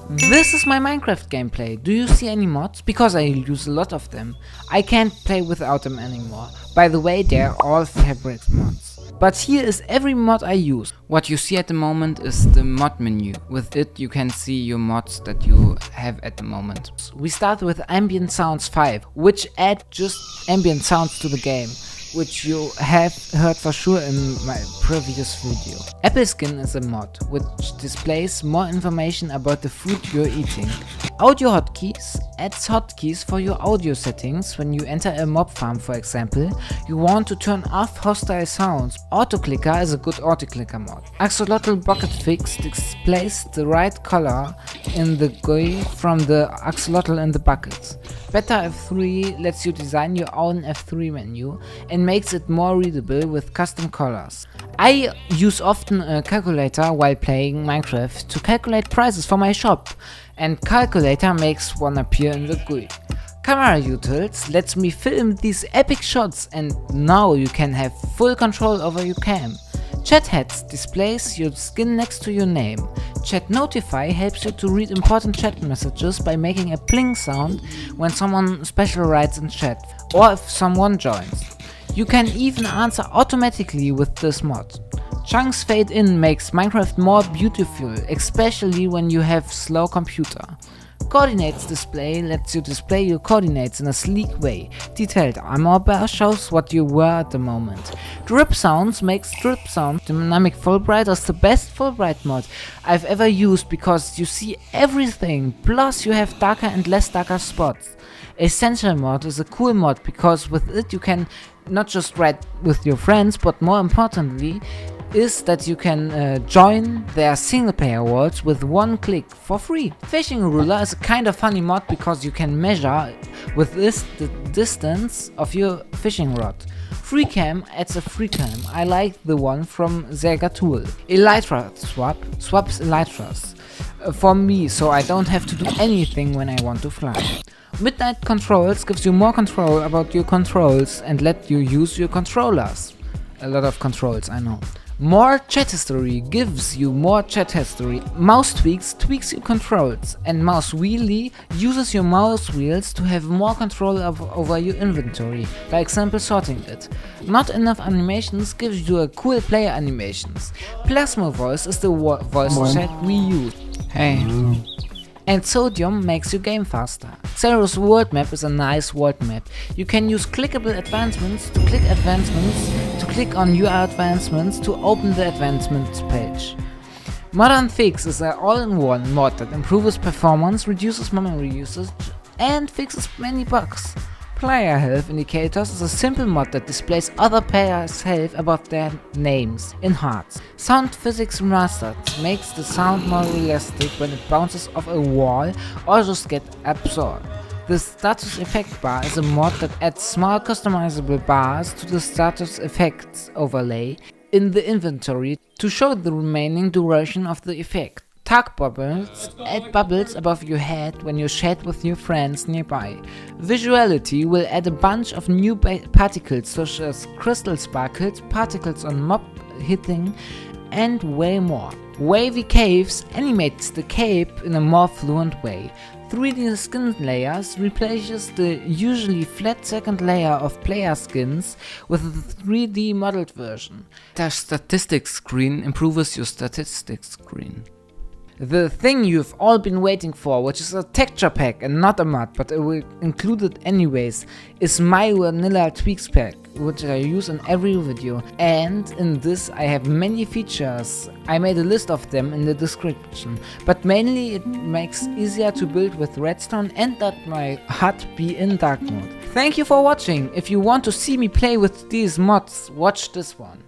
This is my Minecraft gameplay. Do you see any mods? Because I use a lot of them. I can't play without them anymore. By the way, they're all fabrics mods. But here is every mod I use. What you see at the moment is the mod menu. With it you can see your mods that you have at the moment. We start with AmbientSounds 5, which add just ambient sounds to the game, which you have heard for sure in my previous video. AppleSkin is a mod which displays more information about the food you're eating. Audio Hotkeys adds hotkeys for your audio settings. When you enter a mob farm, for example, you want to turn off hostile sounds. Autoclicker is a good autoclicker mod. Axolotl Bucket Fix displays the right color in the GUI from the axolotl in the buckets. Beta F3 lets you design your own F3 menu and makes it more readable with custom colors. I use often a calculator while playing Minecraft to calculate prices for my shop, and calculator makes one appear in the GUI. Camera Utils lets me film these epic shots, and now you can have full control over your cam. Chat Heads displays your skin next to your name. Chat Notify helps you to read important chat messages by making a pling sound when someone special writes in chat, or if someone joins. You can even answer automatically with this mod. Chunks Fade In makes Minecraft more beautiful, especially when you have slow computer. Coordinates display lets you display your coordinates in a sleek way. Detailed armor bar shows what you were at the moment. Drip Sounds makes drip sound. Dynamic Fullbright is the best Fullbright mod I've ever used because you see everything, plus you have darker and less darker spots. Essential mod is a cool mod because with it you can not just write with your friends, but more importantly is that you can join their single player worlds with one click for free. Fishing Ruler is a kind of funny mod because you can measure with this the distance of your fishing rod. FreeCam adds a FreeCam. I like the one from Zergatul. JJElytraSwap swaps elytras for me, so I don't have to do anything when I want to fly. MidnightControls gives you more control about your controls and let you use your controllers. A lot of controls, I know. More chat history gives you more chat history. Mouse tweaks your controls, and mouse wheelie uses your mouse wheels to have more control over your inventory, for example sorting it. Not enough animations gives you a cool player animations. Plasmo Voice is the voice chat we use. Hey. And Sodium makes your game faster. Xaero's world map is a nice world map. You can use clickable advancements to click advancements, to click on your advancements to open the advancements page. Modern Fix is an all-in-one mod that improves performance, reduces memory usage, and fixes many bugs. Player Health Indicators is a simple mod that displays other players' health above their names in hearts. Sound Physics Remastered makes the sound more realistic when it bounces off a wall or just gets absorbed. The Status Effect Bar is a mod that adds small customizable bars to the status effects overlay in the inventory to show the remaining duration of the effect. Tag Bubbles add bubbles above your head when you chat with your friends nearby. Visuality will add a bunch of new particles such as crystal sparkles, particles on mob hitting, and way more. Wavey Capes animates the cape in a more fluent way. 3D skin layers replaces the usually flat second layer of player skins with a 3D modeled version. The Statistic screen improves your statistics screen. The thing you've all been waiting for, which is a texture pack and not a mod, but I will include it anyways, is my vanilla tweaks pack, which I use in every video. And in this I have many features. I made a list of them in the description, but mainly it makes easier to build with redstone and that my HUD be in dark mode. Thank you for watching. If you want to see me play with these mods, watch this one.